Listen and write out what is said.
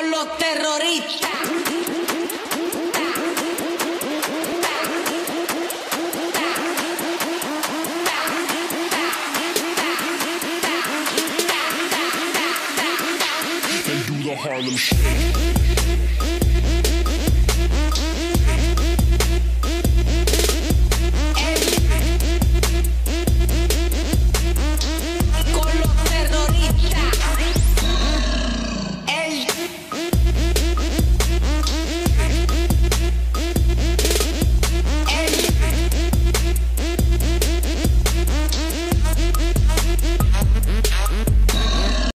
con los terroristas. And do the Harlem Shake.